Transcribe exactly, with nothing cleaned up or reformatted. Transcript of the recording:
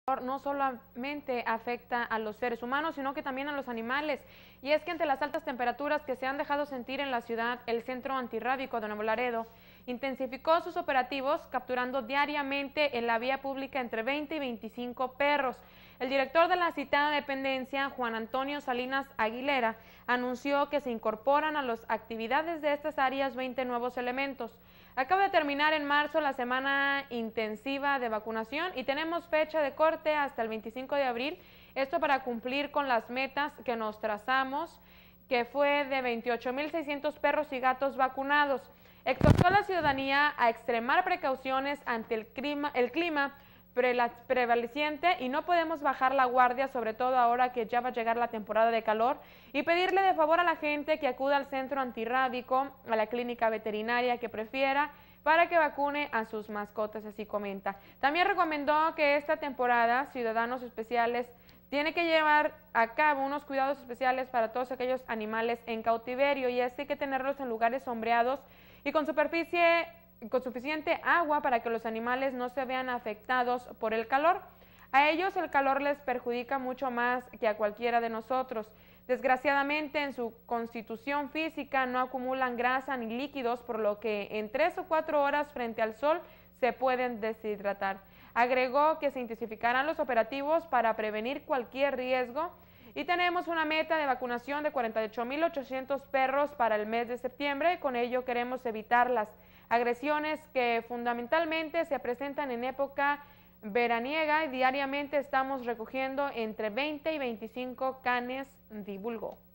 no solamente afecta a los seres humanos, sino que también a los animales. Y es que ante las altas temperaturas que se han dejado sentir en la ciudad, el Centro Antirrábico de Nuevo Laredo intensificó sus operativos, capturando diariamente en la vía pública entre veinte y veinticinco perros. El director de la citada dependencia, Juan Antonio Salinas Aguilera, anunció que se incorporan a las actividades de estas áreas veinte nuevos elementos. Acaba de terminar en marzo la semana intensiva de vacunación y tenemos fecha de corte hasta el veinticinco de abril, esto para cumplir con las metas que nos trazamos, que fue de veintiocho mil seiscientos perros y gatos vacunados. Exhortó a la ciudadanía a extremar precauciones ante el clima, el clima prevaleciente y no podemos bajar la guardia, sobre todo ahora que ya va a llegar la temporada de calor, y pedirle de favor a la gente que acuda al centro antirrábico, a la clínica veterinaria que prefiera, para que vacune a sus mascotas, así comenta. También recomendó que esta temporada Ciudadanos Especiales tiene que llevar a cabo unos cuidados especiales para todos aquellos animales en cautiverio, y así que tenerlos en lugares sombreados y con superficie con suficiente agua para que los animales no se vean afectados por el calor. A ellos el calor les perjudica mucho más que a cualquiera de nosotros. Desgraciadamente, en su constitución física no acumulan grasa ni líquidos, por lo que en tres o cuatro horas frente al sol se pueden deshidratar. Agregó que se intensificarán los operativos para prevenir cualquier riesgo y tenemos una meta de vacunación de cuarenta y ocho mil ochocientos perros para el mes de septiembre. Con ello queremos evitar las agresiones que fundamentalmente se presentan en época veraniega y diariamente estamos recogiendo entre veinte y veinticinco canes, divulgó.